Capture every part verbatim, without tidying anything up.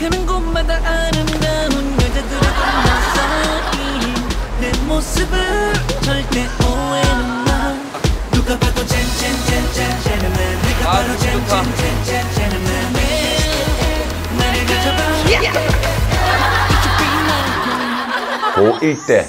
가는 곳마다 아름다운 여자들을 건너서 내 모습을 절대 오해는 마. 누가 봐도 젠젠젠젠 젠틀맨 내가 바로 젠젠젠젠 젠틀맨 나를 가져봐. 고일 때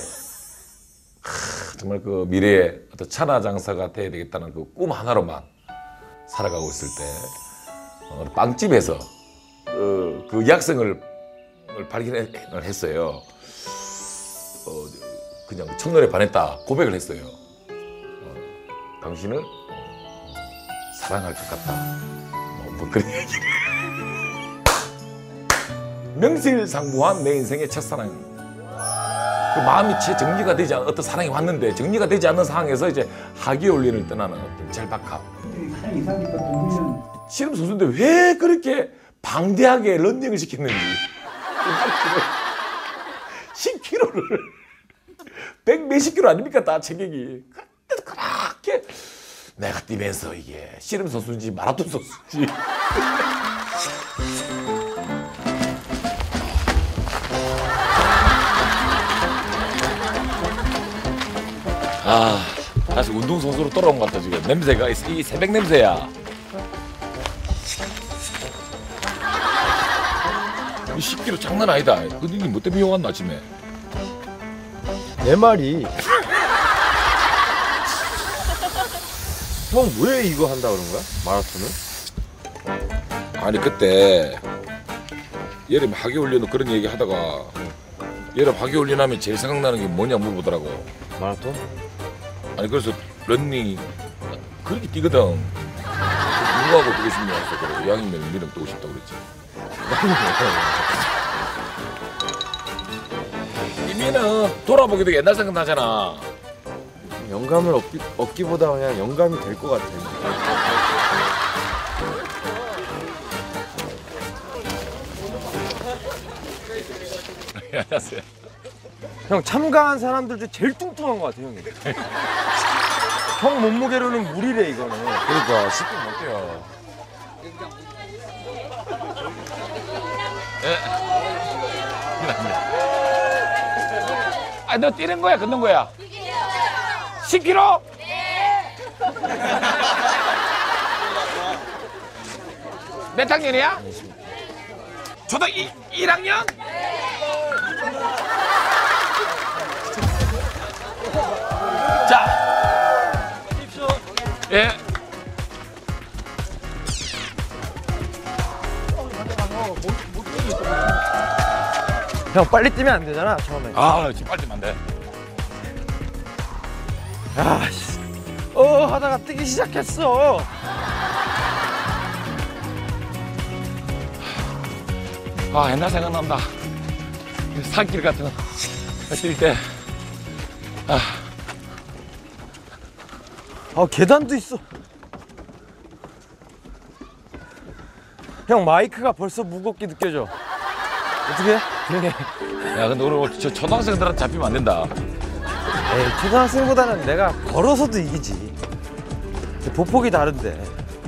정말 그 미래의 어떤 천하장사가 돼야 되겠다는 그 꿈 하나로만 살아가고 있을 때 어, 빵집에서 어, 그 약성을 발견을 했어요. 어, 그냥 첫눈에 반했다 고백을 했어요. 어, 당신을 사랑할 것 같다. 뭐, 뭐 그런 얘기를. 명실상부한 내 인생의 첫사랑. 그 마음이 채 정리가 되지 않은 어떤 사랑이 왔는데 정리가 되지 않는 상황에서 이제 하기올린을 떠나는 어떤 절박함. 가장 인상 깊었던 훈련. 씨름 선수인데 왜 그렇게 방대하게 런닝을 시켰는지. 십 킬로그램을 백 몇십 킬로 아닙니까 다 체격이. 그때도 그렇게 내가 뛰면서 이게 씨름 선수인지 마라톤 선수인지. 아, 다시 운동선수로 돌아온 것 같다 지금. 냄새가 이 새벽 냄새야. 이 십 킬로그램 장난 아니다. 근데 니 뭐 때문에 왔나 아침에? 내 말이 형 왜 이거 한다 그런 거야? 마라톤을? 아니 그때 여름 하기훈련 그런 얘기 하다가 여름 하기훈련 하면 제일 생각나는 게 뭐냐 물어보더라고. 마라톤? 아니 그래서 런닝 그렇게 뛰거든. 누구하고 뛰고 싶냐 해서 그래. 이왕이면 니랑 뛰고 싶다고 그랬지. 이미는 돌아보기도 옛날 생각나잖아. 영감을 얻기, 얻기보다 그냥 영감이 될 것 같아. 안녕하세요. 형 참가한 사람들 중에 제일 뚱뚱한 것 같아 형이. 형 몸무게로는 무리래 이거는. 그러니까 쉽게 못 뛰어. 예. 아, 너 뛰는 거야, 걷는 거야? 십 킬로그램? 네. 몇 학년이야? 초등 일 학년? 자, 예. 형 빨리 뛰면 안 되잖아 처음에. 아, 지금 빨리 뛰면 안 돼. 아, 씨. 어 하다가 뛰기 시작했어. 아, 옛날 생각난다. 산길 같은 거 뛸 때. 아. 아 계단도 있어. 형 마이크가 벌써 무겁게 느껴져. 어떻게? 그래. 야, 근데 오늘 저 초등학생들한테 잡히면 안 된다. 에이 초등학생보다는 내가 걸어서도 이기지. 보폭이 다른데.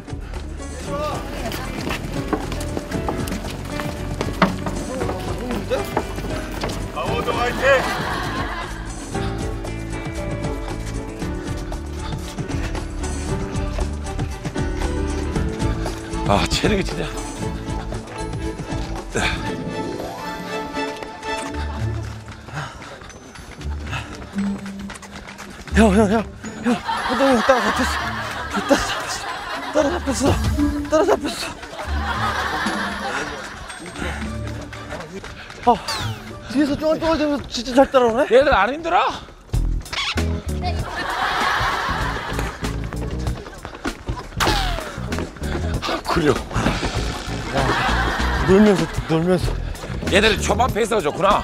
강원도 화이팅! 아, 체력이 진짜. 형, 형, 형, 형, 호동이 형 따라잡혔어. 따라잡혔어. 따라잡혔어. 따라잡혔어. 아, 뒤에서 쫑알쫑알대면서 진짜 잘 따라오네? 얘들 안 힘들어? 아, 그려. 놀면서, 놀면서. 얘들이 초반 페이스가 좋구나.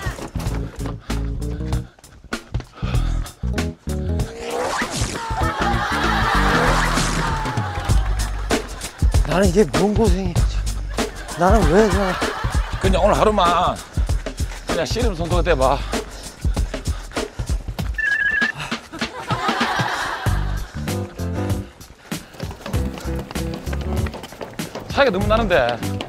나는 이게 뭔 고생이야. 나는 왜 그냥. 그냥 오늘 하루만 그냥 씨름 선수가 돼봐. 차이가 너무 나는데.